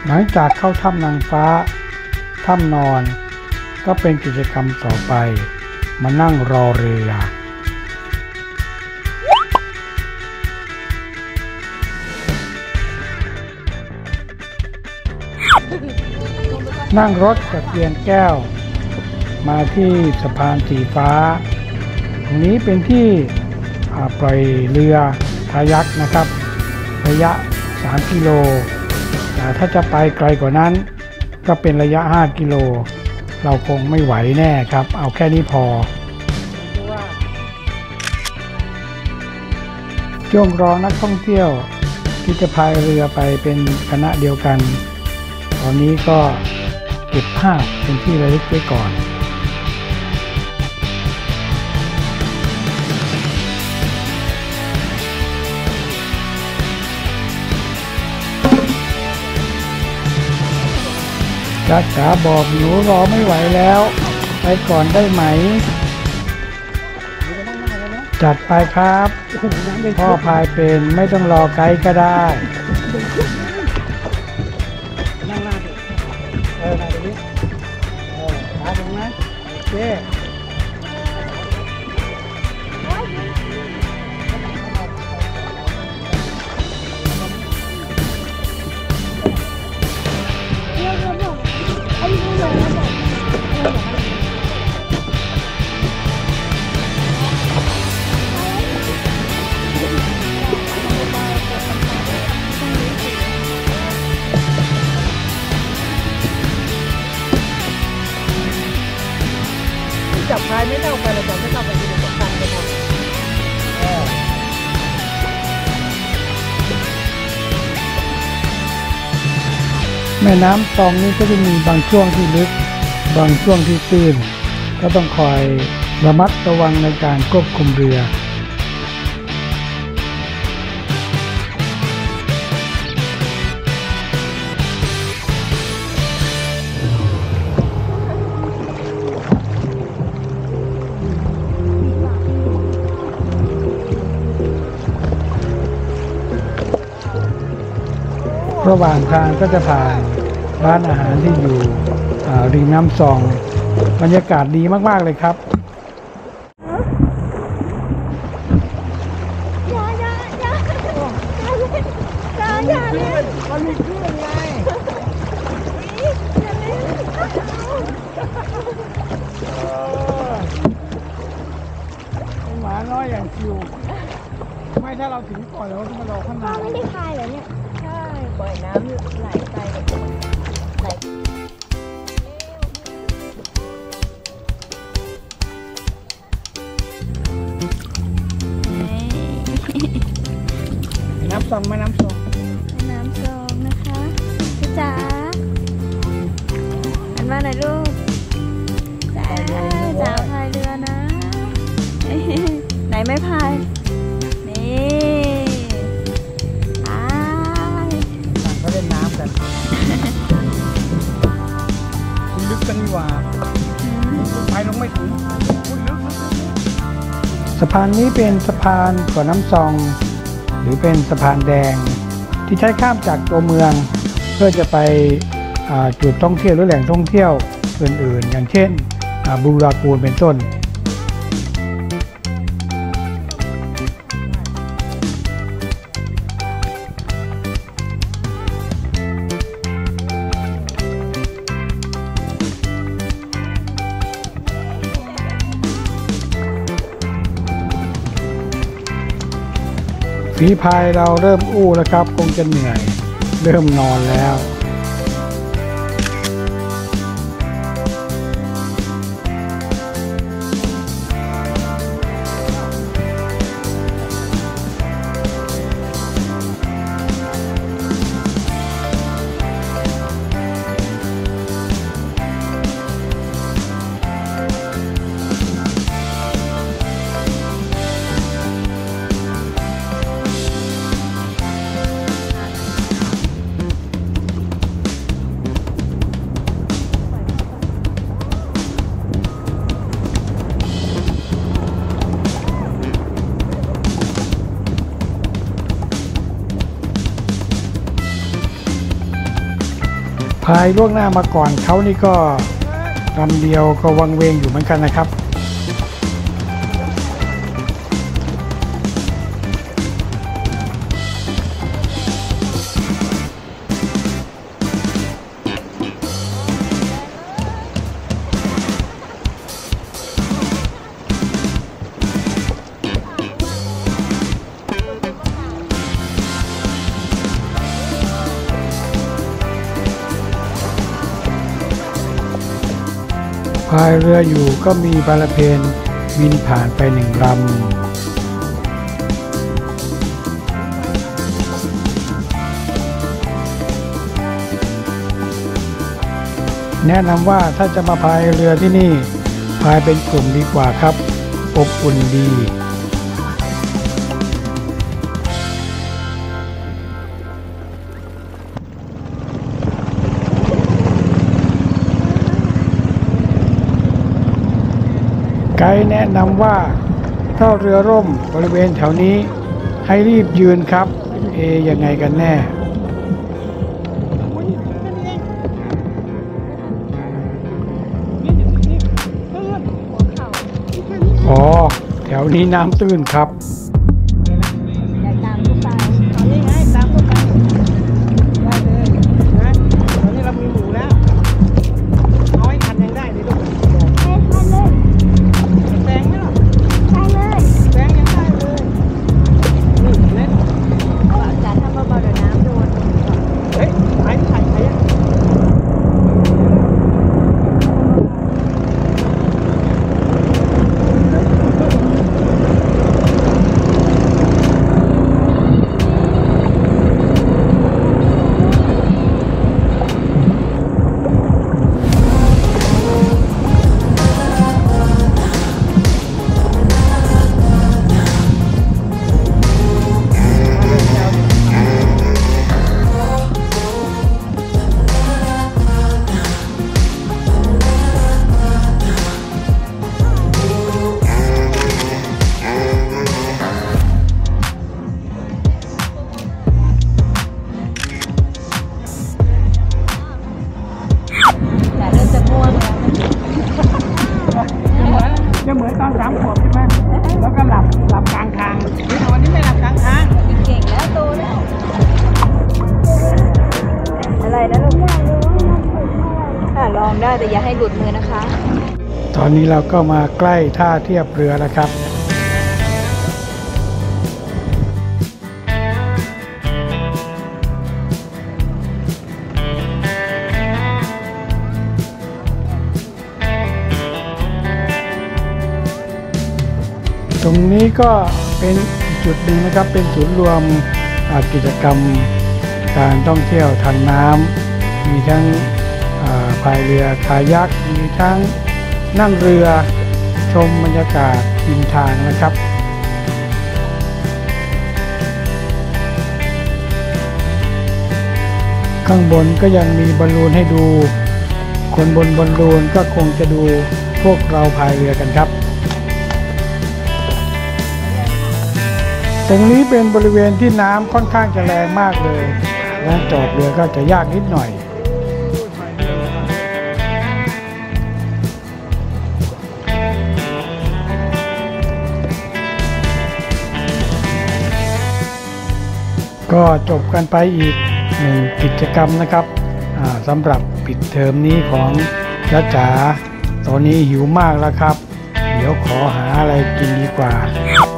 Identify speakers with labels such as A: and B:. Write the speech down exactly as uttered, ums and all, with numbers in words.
A: หลังจากเข้าถ้ำนางฟ้าถ้ำนอนก็เป็นกิจกรรมต่อไปมานั่งรอเรือนั่งรถจากเวียงแก้วมาที่สะพานสีฟ้าตรงนี้เป็นที่ปล่อยเรือคายักนะครับระยะสามกิโลแต่ถ้าจะไปไกลกว่านั้นก็เป็นระยะห้ากิโลเราคงไม่ไหวแน่ครับเอาแค่นี้พอช่วงรอนักท่องเที่ยวที่จะพายเรือไปเป็นคณะเดียวกันตอนนี้ก็เก็บภาพเป็นที่ระลึกไว้ก่อนจ้าจ๋าบอกหนูรอไม่ไหวแล้วไปก่อนได้ไหมจัดไปครับพ่อพายเป็นไม่ต้องรอไกด์ก็ได้นั่งหน้าดิเออมาตรงนี้เออขาตรงนั้นโอเคจับพายไม่เท่ากันเลยจับไม่เท่ากันที่เป็นสำคัญเลยครับแม่น้ำตองนี้ก็จะมีบางช่วงที่ลึกบางช่วงที่ตื้นก็ต้องคอยระมัดระวังในการควบคุมเรือระหว่างทางก็จะผ่านร้านอาหารที่อยู่ริมน้ำซองบรรยากาศดีมากๆเลยครับ
B: อย่าอย่าอย่าอย่าอย่าเล่นมันมีคลื่นไงอย่าเล่น
A: หมาน้อยอย่างคิวไม่ถ้าเราถึงก่อนแล้วก็มารอข้างใน
B: ไม่ได้พายเหรอเนี่ยใช่ปล่อยน้ำไหลไปไหล
A: น้ำซองไหมน้ำซอง
B: น้ำซองนะคะพี่จ๋าอันว่าไหนลูกจ๋าจ๋าพายเรือนะไหนไม่พายนี่พาย
A: ก็เล่นน้ำกันคุณลึกกันดีกว่าพายลงไม่ถึงคุณลึกสะพานนี้เป็นสะพานก่อนน้ำซองหรือเป็นสะพานแดงที่ใช้ข้ามจากตัวเมืองเพื่อจะไปจุดท่องเที่ยวหรือแหล่งท่องเที่ยวอื่นๆอย่างเช่นบูรากูลเป็นต้นฝีพายเราเริ่มอู้แล้วครับคงจะเหนื่อยเริ่มนอนแล้วพายล่วงหน้ามาก่อนเขานี่ก็ลำเดียวก็วังเวงอยู่เหมือนกันนะครับพายเรืออยู่ก็มีบาลาเพนบินผ่านไปหนึ่งลำแนะนำว่าถ้าจะมาพายเรือที่นี่พายเป็นกลุ่มดีกว่าครับอบอุ่นดีไกด์แนะนำว่าถ้าเรือร่มบริเวณแถวนี้ให้รีบยืนครับเอยังไงกันแน่อ๋อแถวนี้น้ำตื้นครับ
B: อยากตามลูกไป
C: ตอนนี้ไงตามเข้าไปได้เลยนะตอนนี้เรามีหมูแล้วเอาให้ขันยังได้เลยลูก
B: ให้ท่านเลย
C: แซงไหมล่ะ
B: ใช่เลย
C: แซงยังได้เลยนี่เล่น
B: จัดทำเบาๆเดี๋ยวน้ำโดน
C: เฮ้ยถ่ายถ่ายถ่ายยังจะเหมือนตอนสามขวบใช่ไหมแล้วก็หลับหลับกลางทางนี่วันนี้ไม่หลับกลางทาง
B: เก่งแล้วโตแล้วอะไรนะลูกค่ะลองได้แต่อย่าให้หลุดมือนะคะ
A: ตอนนี้เราก็มาใกล้ท่าเทียบเรือแล้วครับตรงนี้ก็เป็นจุดหนึ่งนะครับเป็นศูนย์รวมกิจกรรมการท่องเที่ยวทางน้ำมีทั้งพายเรือคายักมีทั้งนั่งเรือชมบรรยากาศริมทางนะครับข้างบนก็ยังมีบอลลูนให้ดูคนบนบอลลูนก็คงจะดูพวกเราพายเรือกันครับตรงนี้เป็นบริเวณที่น้ำค่อนข้างจะแรงมากเลยและจอดเรือก็จะยากนิดหน่อยก็จบกันไปอีกหนึ่งกิจกรรมนะครับสำหรับปิดเทอมนี้ของจ๊ะจ๋าตอนนี้หิวมากแล้วครับเดี๋ยวขอหาอะไรกินดีกว่า